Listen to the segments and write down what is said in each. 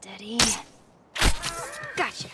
Steady. Gotcha.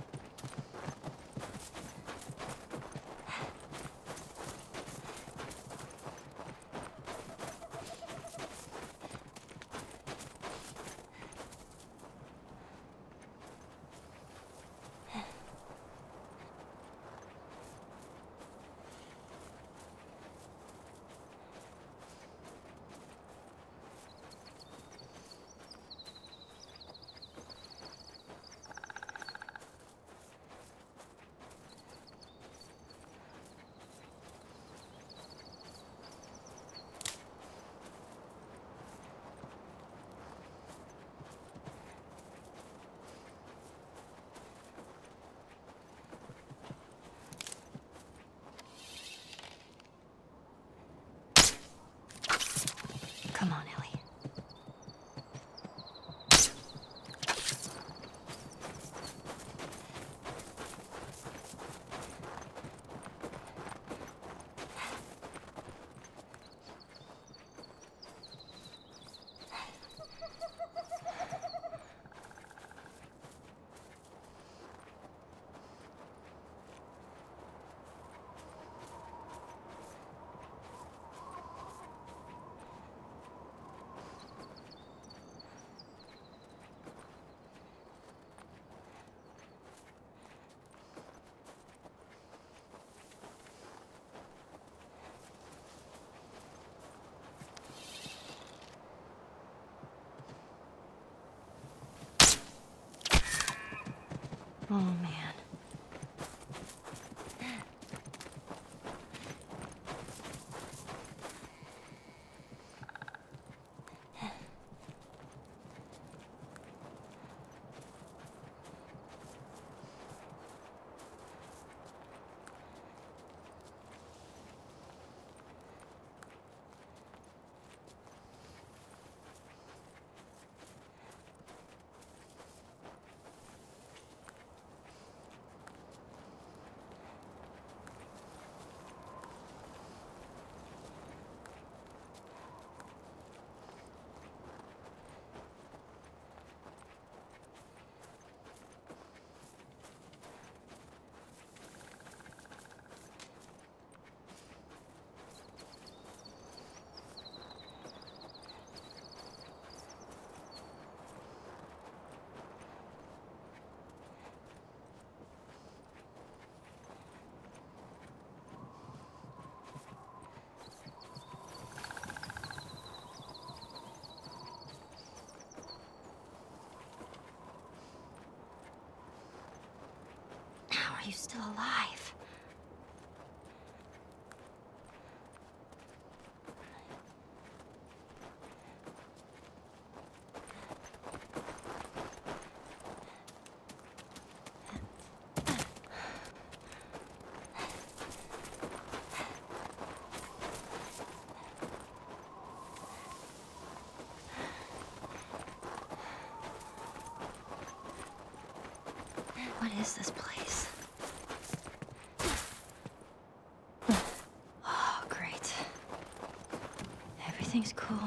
Come on, Ellie. Oh, man. How are you still alive? What is this place? Oh, great. Everything's cool.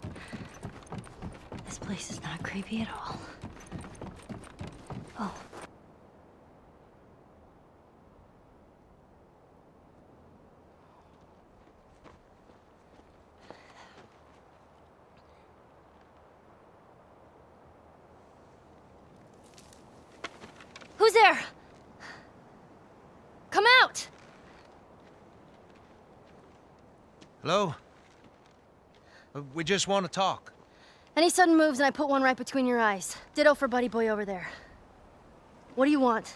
This place is not creepy at all. Oh. Who's there? Come out! Hello? We just want to talk. Any sudden moves and I put one right between your eyes. Ditto for buddy boy over there. What do you want?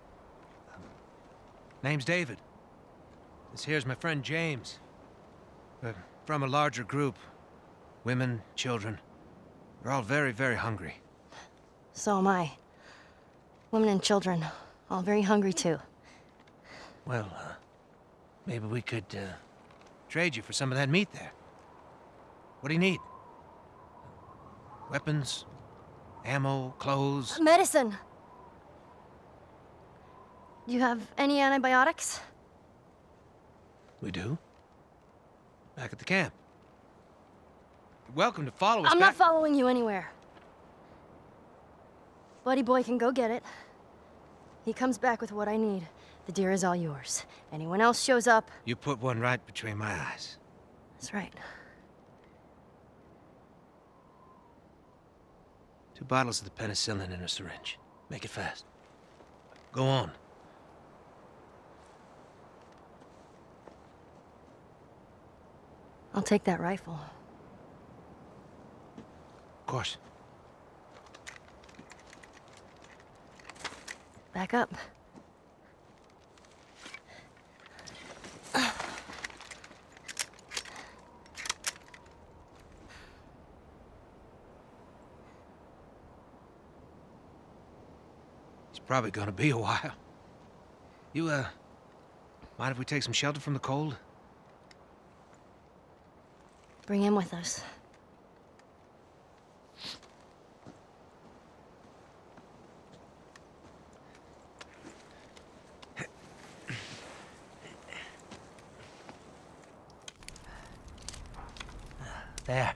Name's David. This here's my friend James. We're from a larger group. Women, children. We're all very, very hungry. So am I. Women and children, all very hungry too. Well, maybe we could, trade you for some of that meat there. What do you need? Weapons? Ammo? Clothes? Medicine! Do you have any antibiotics? We do. Back at the camp. You're welcome to follow us I'm back. not following you anywhere. Buddy boy can go get it. He comes back with what I need. The deer is all yours. Anyone else shows up... You put one right between my eyes. That's right. 2 bottles of the penicillin in a syringe. Make it fast. Go on. I'll take that rifle. Of course. Back up. It's probably gonna be a while. You, mind if we take some shelter from the cold? Bring him with us. There.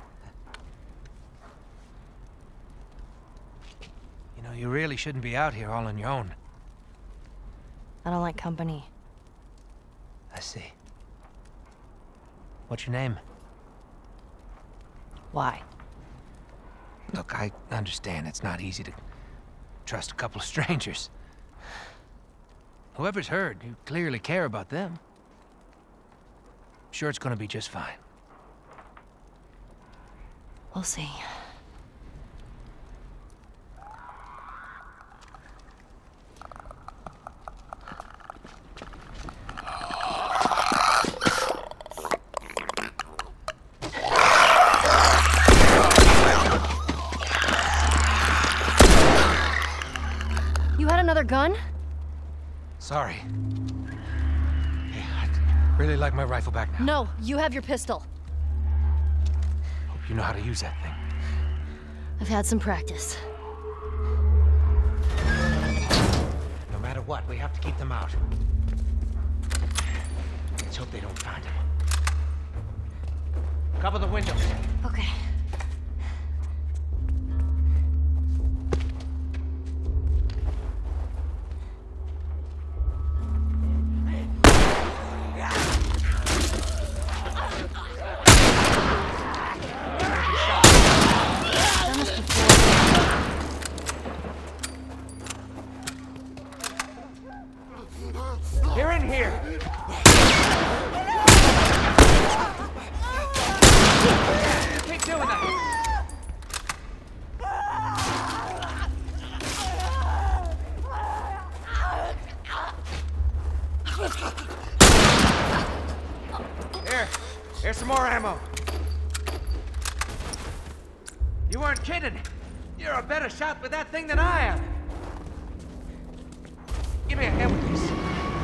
You know, you really shouldn't be out here all on your own. I don't like company. I see. What's your name? Why? Look, I understand it's not easy to trust a couple of strangers. Whoever's hurt, you clearly care about them. I'm sure it's gonna be just fine. We'll see. You had another gun? Sorry. Hey, I'd really like my rifle back now. No, you have your pistol. Hope you know how to use that thing. I've had some practice. No matter what, we have to keep them out. Let's hope they don't find him. Cover the windows. Okay. You're in here! Keep doing that! Here's some more ammo. You weren't kidding. You're a better shot with that thing than I am. Give me a hand with this.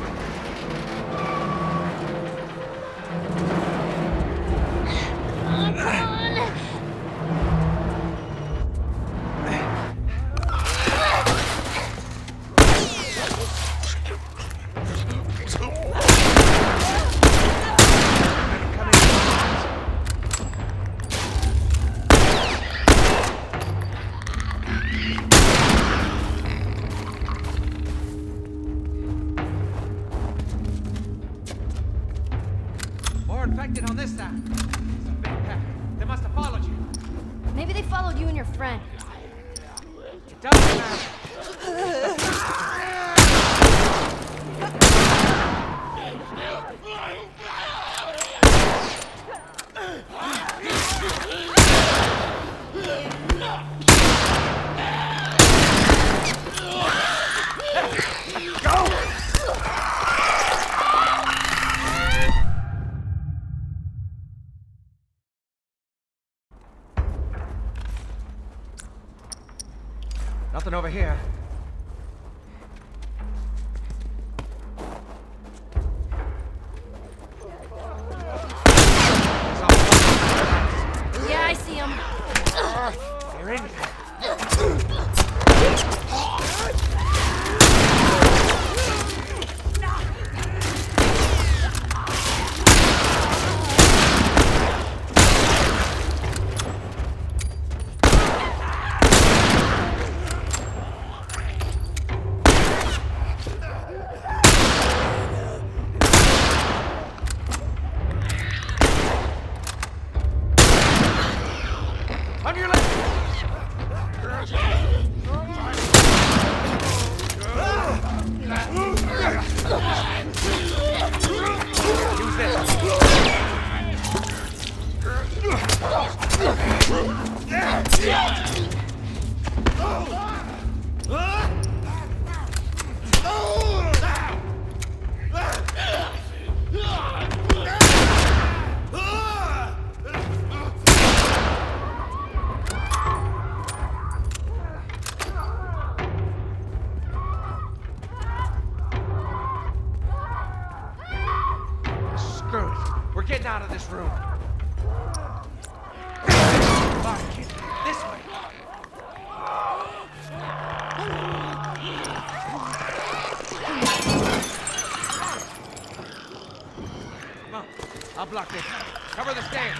Infected on this side. It's a big pack. They must have followed you. Maybe they followed you and your friend. It doesn't matter. Nothing over here. Yeah, I see him. You're in. getting out of this room. Come on, kid. This way. Come on. I'll block this. Cover the stairs.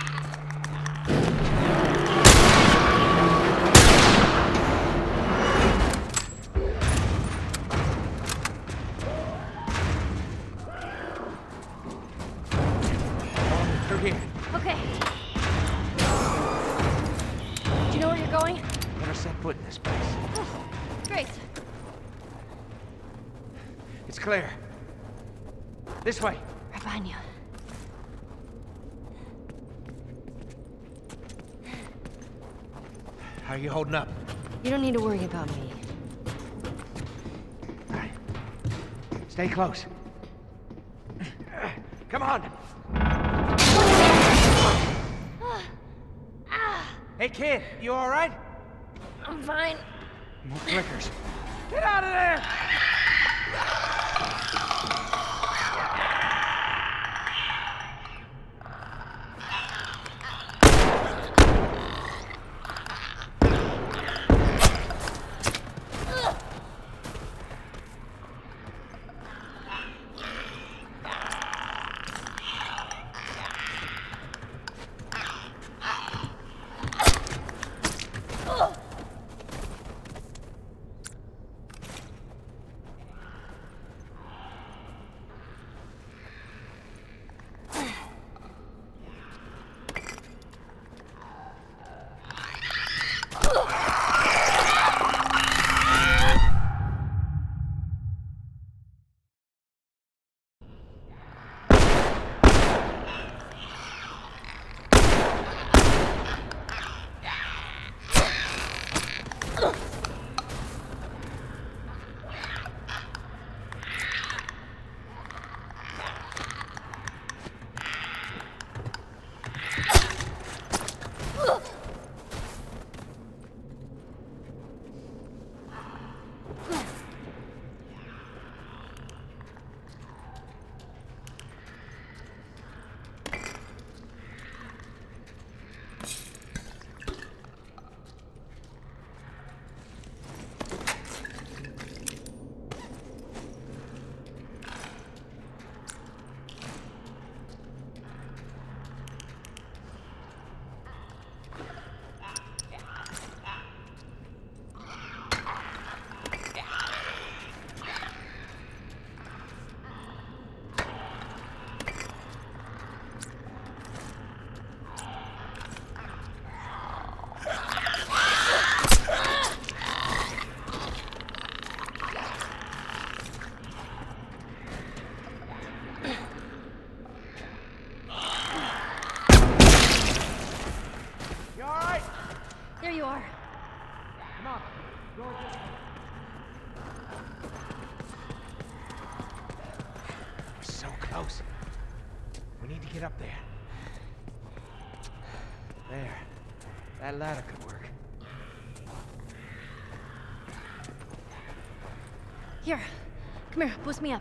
Through here. Okay. Do you know where you're going? Never set foot in this place. Oh, great. It's clear. This way. Right behind you. How are you holding up? You don't need to worry about me. All right. Stay close. Come on. Hey, kid, you all right? I'm fine. More clickers. Get out of there! There you are. Come on. Go this way. We're so close. We need to get up there. There. That ladder could work. Here. Come here. Boost me up.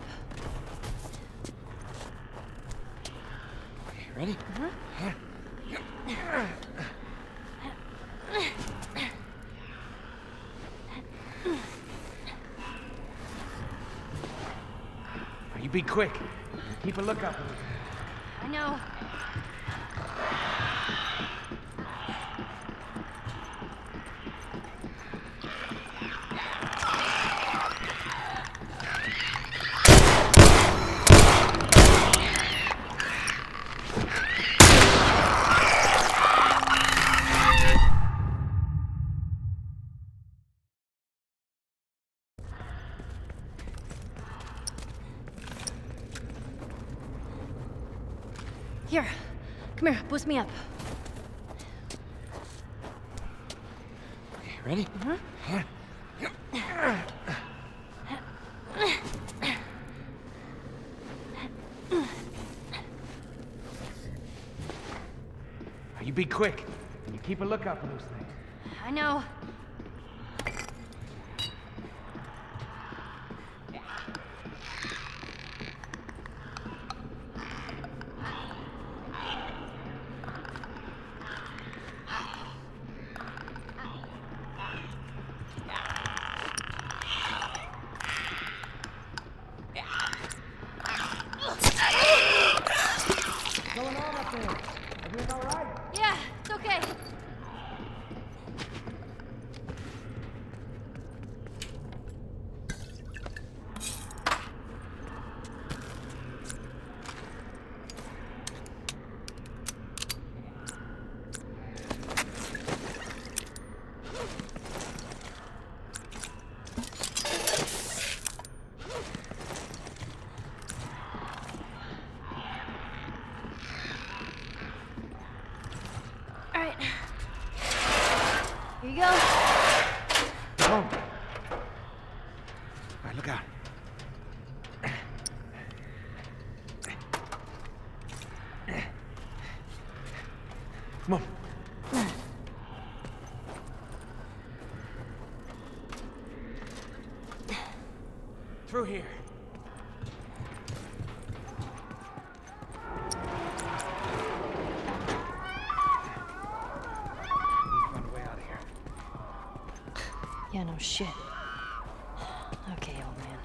Okay, ready? You be quick. Keep a lookout. I know. Here. Come here. Boost me up. Okay, ready? You be quick. You keep a lookout for those things. I know. you go. Come on. All right, look out. Come on. Through here. Yeah, no shit. Okay, old man.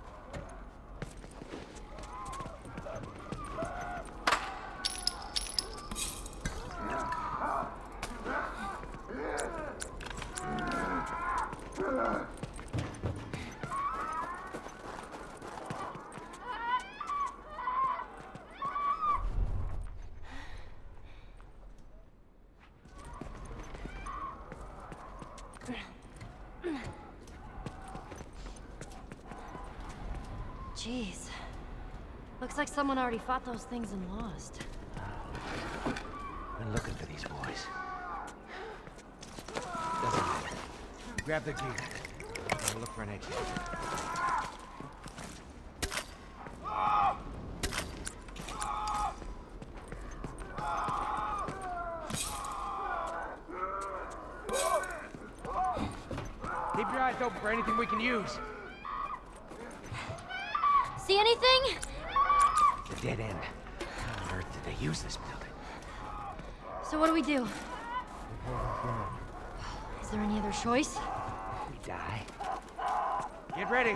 Jeez. Looks like someone already fought those things and lost. Been looking for these boys. Doesn't matter. Grab the gear. We'll look for an exit. Keep your eyes open for anything we can use. See anything? It's a dead end. How on earth did they use this building? So what do we do? Is there any other choice? We die. Get ready.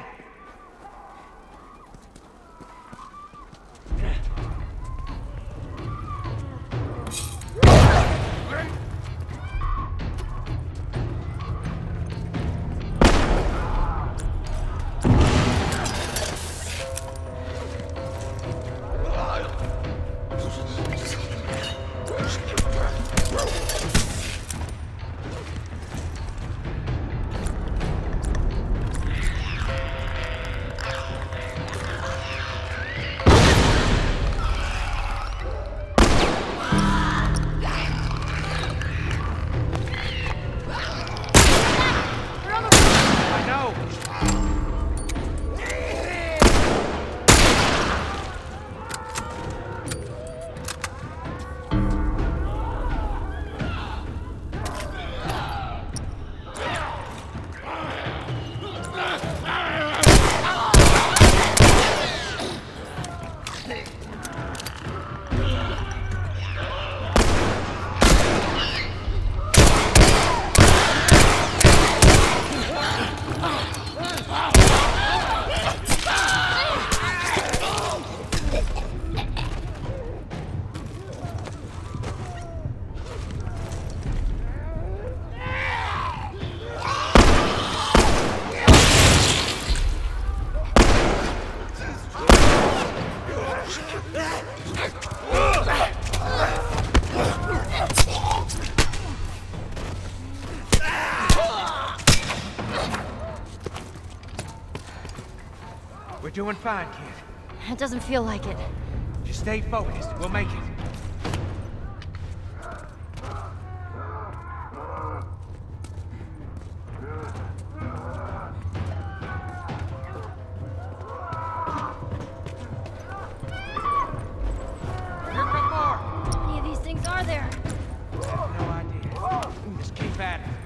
We're doing fine, kid. It doesn't feel like it. Just stay focused. We'll make it. Here come more! How many of these things are there? I have no idea. Just keep at it.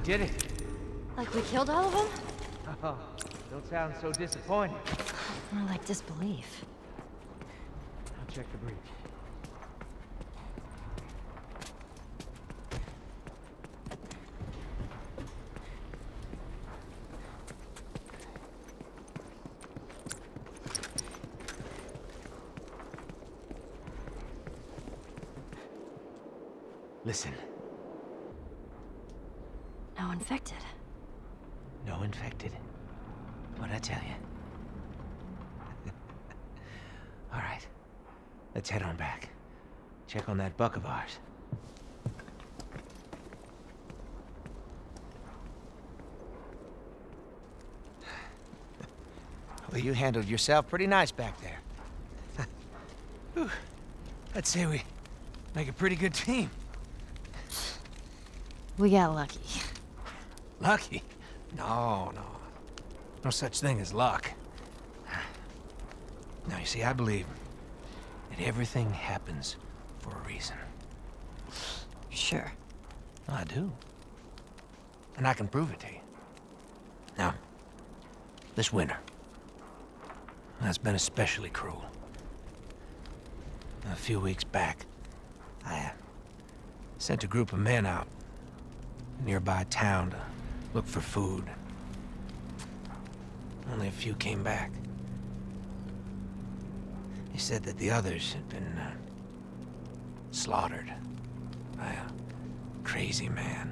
did it. Like we killed all of them? Oh, don't sound so disappointed. More like disbelief. I'll check the breach. Listen. No infected. No infected. What'd I tell you? All right. Let's head on back. Check on that buck of ours. Well, you handled yourself pretty nice back there. Whew. I'd say we make a pretty good team. We got lucky. Lucky? No. No such thing as luck. Now, you see, I believe that everything happens for a reason. Sure. I do. And I can prove it to you. Now, this winter, that's been especially cruel. A few weeks back, I sent a group of men out to a nearby town to look for food. Only a few came back. They said that the others had been slaughtered by a crazy man.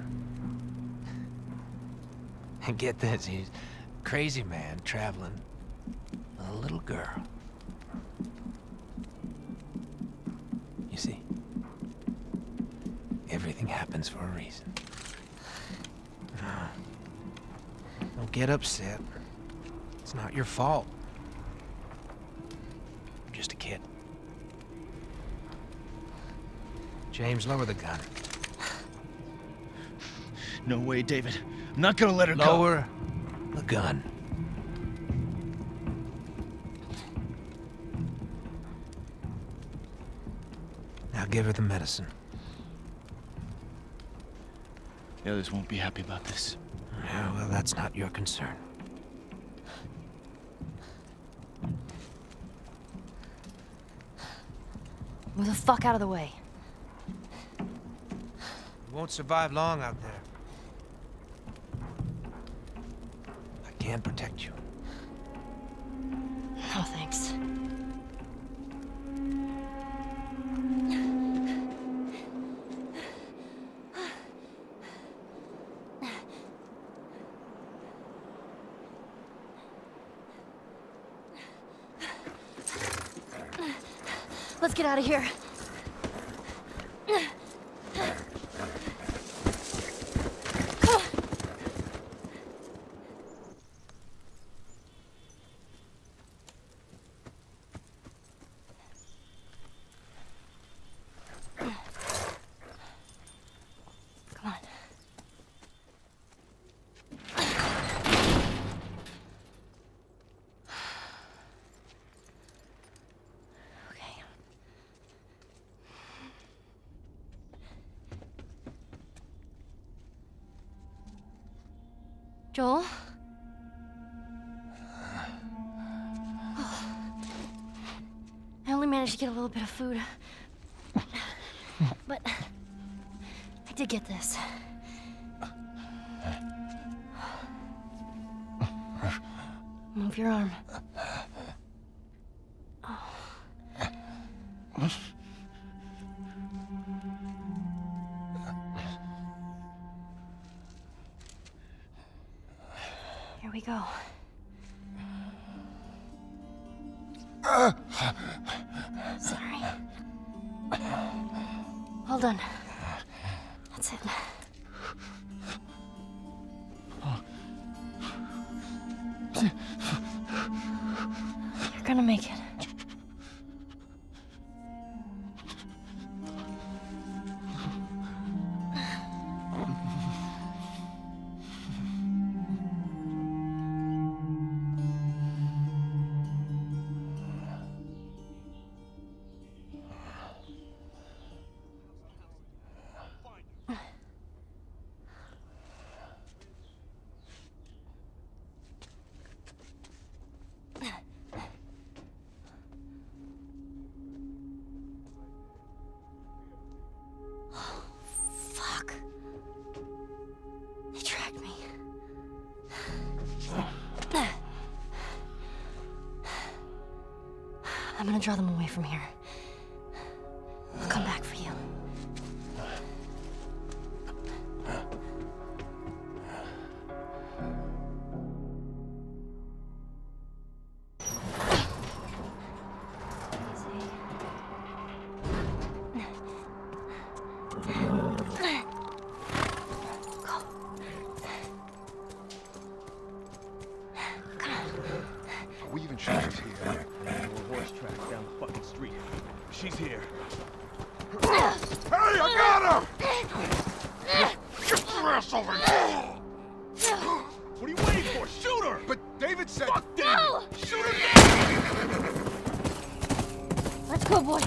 And get this, he's a crazy man traveling with a little girl. You see, everything happens for a reason. Don't get upset. It's not your fault. You're just a kid. James, lower the gun. No way, David. I'm not gonna let her go. Lower the gun. Now give her the medicine. The others won't be happy about this. Yeah, well, that's not your concern. Move the fuck out of the way. You won't survive long out there. I can protect you. No, thanks. Let's get out of here. Come on. Okay. Joel? I only managed to get a little bit of food. But I did get this. Move your arm. Here we go. Sorry. Well done. That's it. You're gonna make it. I'm gonna draw them away from here. I'll come back for you. We even sure she's here. There were horse tracks down the fucking street. She's here. Hey, I got her! Get your ass over here! What are you waiting for? Shoot her! But David said... Fuck David! No! Shoot her now! Let's go, boy.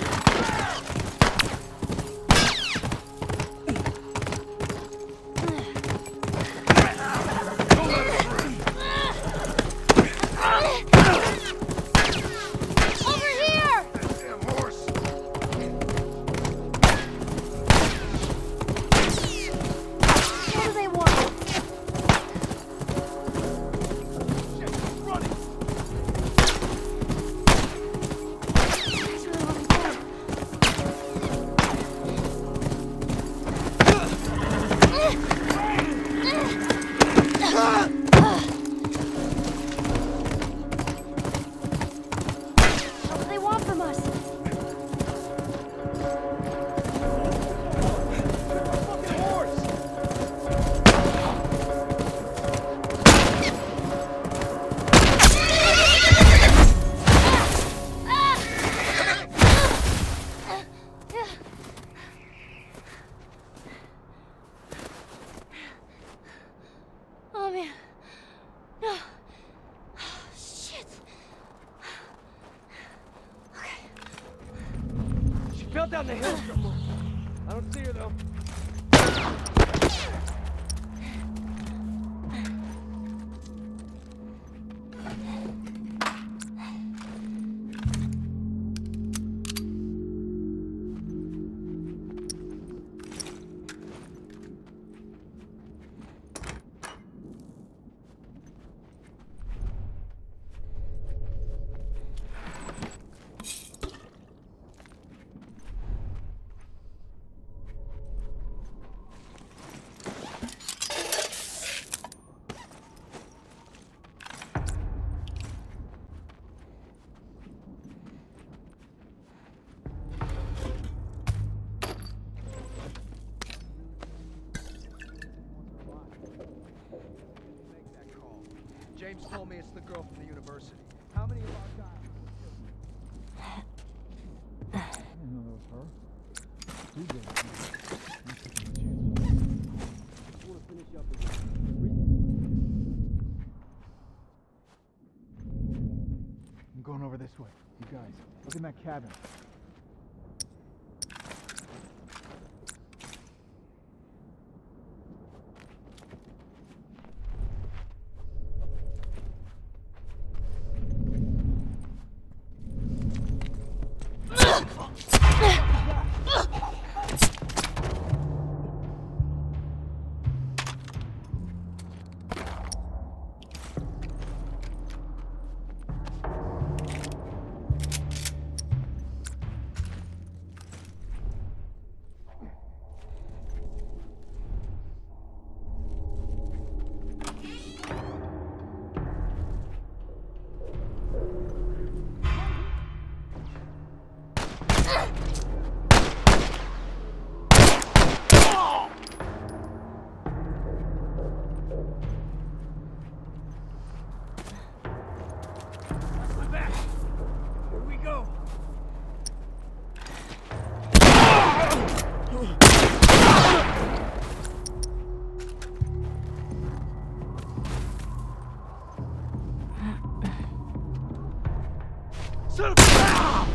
Oh, man. No. Oh, shit. Okay. She fell down the hill. I don't see her, though. James told me it's the girl from the university. How many of our guys? I didn't know that was her. You did. I'm going over this way. You guys, look in that cabin. Son of a...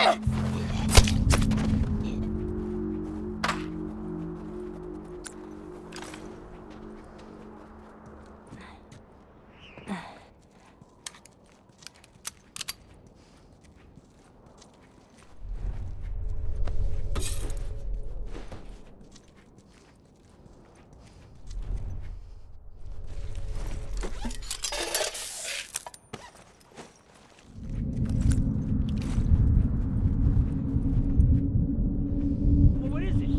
What is it?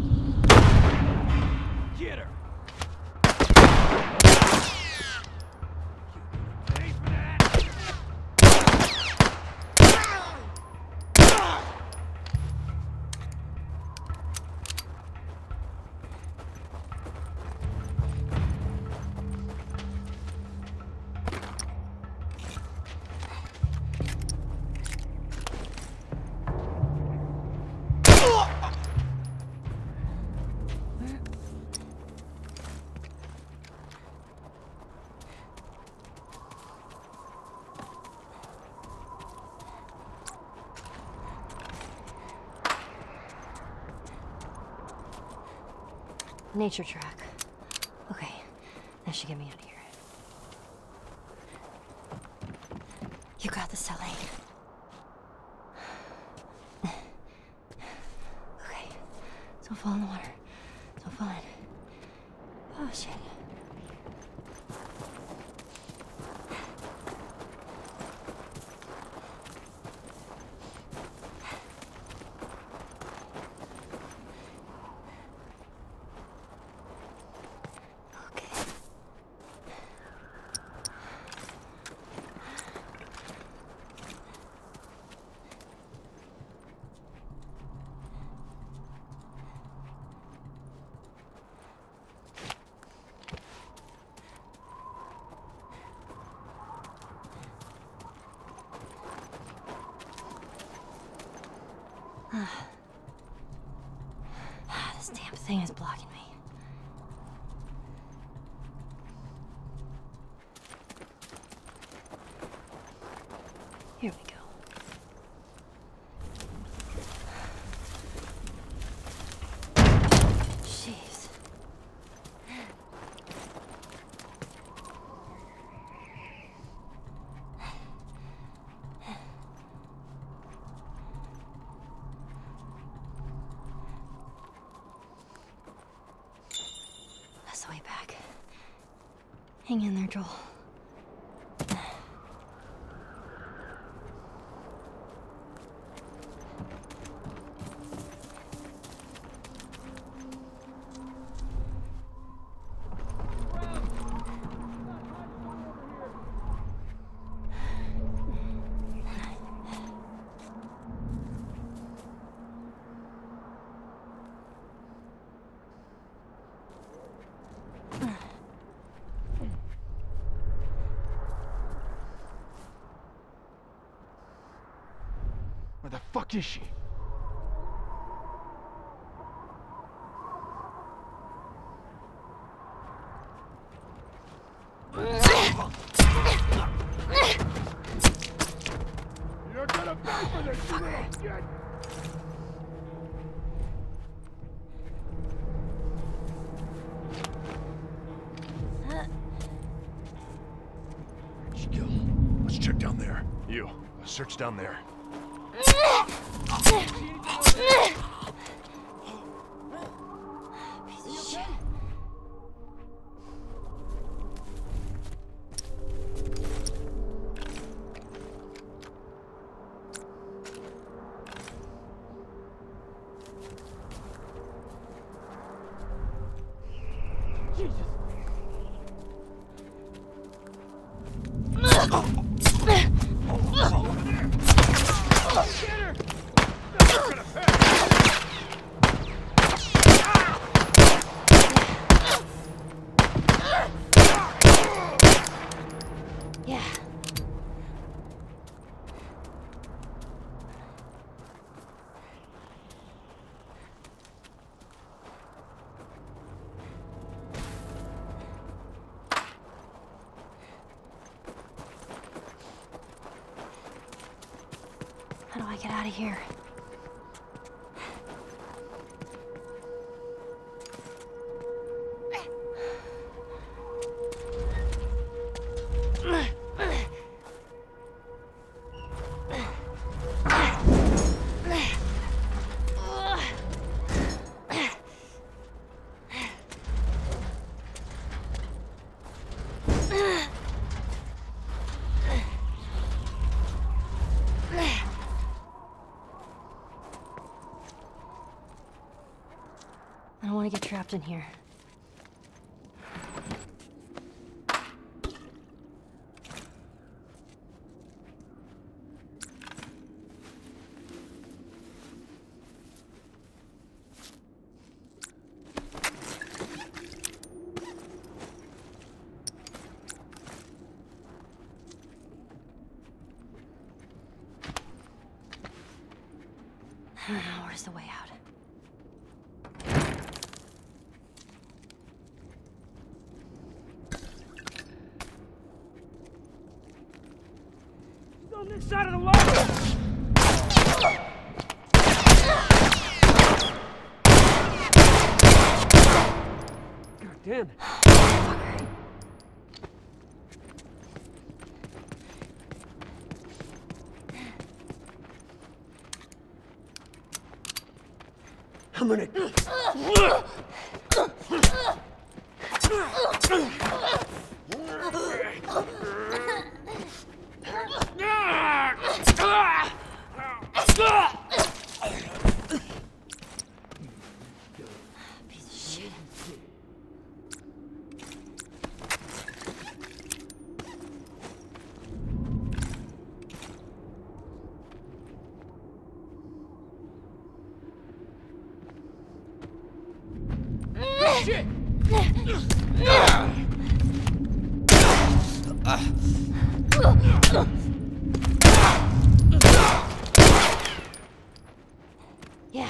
Get her! Pay for that! Nature track. Okay, that should get me out of here. You got this, Sally. Okay, don't fall in the water. Don't fall in. Oh, shit. This damn thing is blocking me. Here we go. Jeez. That's the way back. Hang in there, Joel. Where the fuck is she? You're gonna pay for this, you little shit! Where'd she go? Let's check down there. You, search down there. Piece of shit. Yeah. out of here. I don't want to get trapped in here. Where's the way out? On this side of the wall! God damn it. I'm gonna... Piece of shit. Shit! Yeah.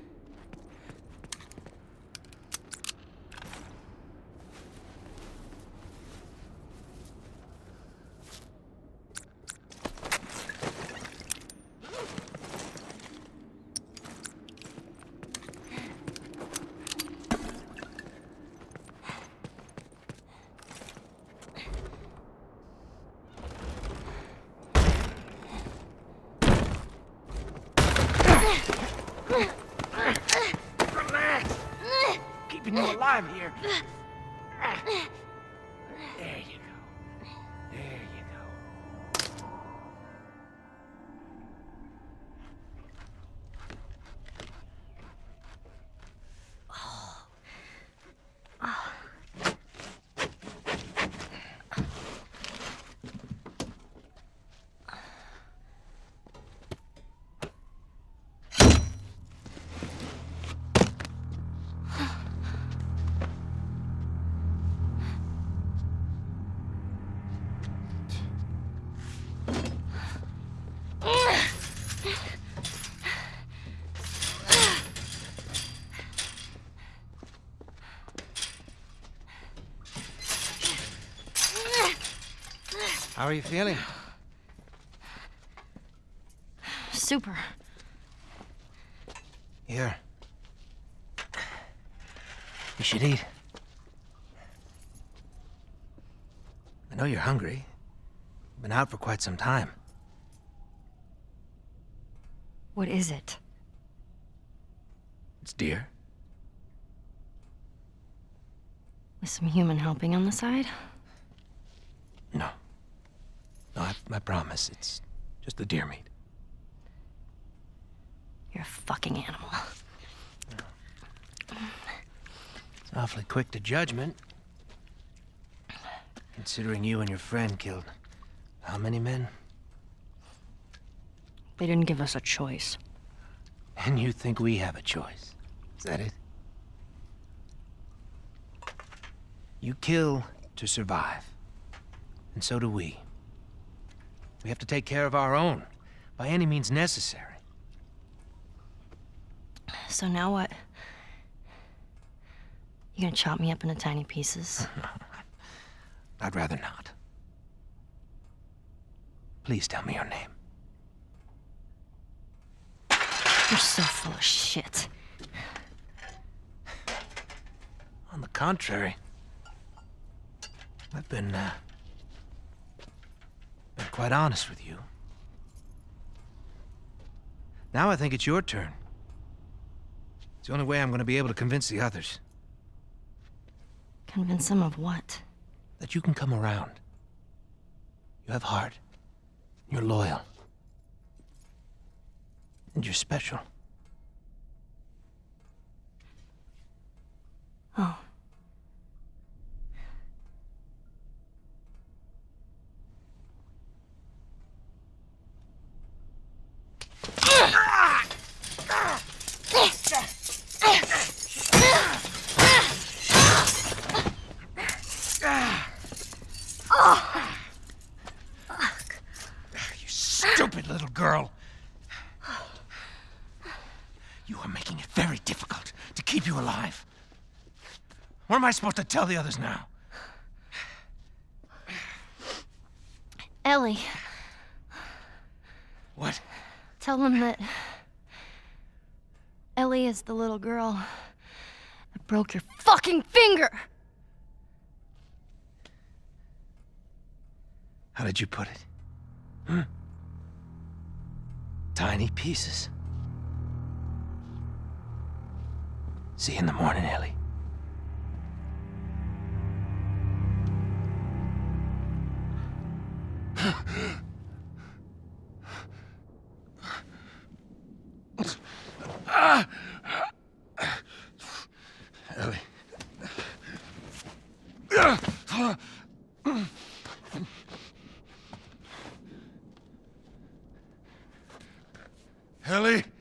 Relax! Keeping you alive here. There you go. There you go. How are you feeling? Super. Here. You should eat. I know you're hungry. You've been out for quite some time. What is it? It's deer. With some human helping on the side? No. No, I promise. It's just the deer meat. You're a fucking animal. It's awfully quick to judgment. Considering you and your friend killed how many men? They didn't give us a choice. And you think we have a choice? Is that it? You kill to survive. And so do we. We have to take care of our own, by any means necessary. So now what? You gonna chop me up into tiny pieces? I'd rather not. Please tell me your name. so full of shit. On the contrary, I've been quite honest with you. Now I think it's your turn. It's the only way I'm gonna be able to convince the others. Convince them of what? That you can come around. You have heart. You're loyal. And you're special. Oh. You stupid little girl. You are making it very difficult to keep you alive. What am I supposed to tell the others now? Ellie. What? Tell them that Ellie is the little girl that broke your fucking finger! How did you put it? Hmm? Tiny pieces. See you in the morning, Ellie. Ellie. Ellie?